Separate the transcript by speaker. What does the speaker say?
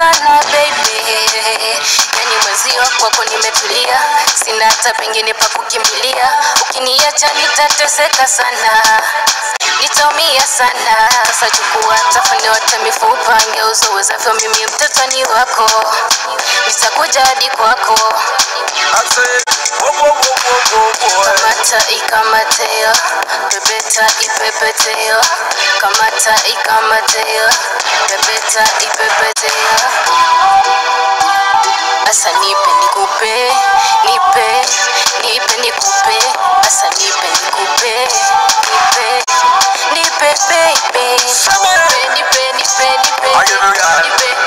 Speaker 1: sana baby. Yani mwezio kwako nimetulia, sina hata pengine pa kukimbilia. Ukiniacha nitateseka sana, nitaumia sana. Sasa chukua tafani wote mifupa, ngeuzo uwezavyo, mimi mtoto ni wako, nitakuja hadi kwako. Kamata ikamateo, pepeta ipepeteo. Kamata ikamateo, pepeta ipepeteo. Asa nipe nikupe, nipe nikupe. Asa nipe nikupe, nipe baby. Nipe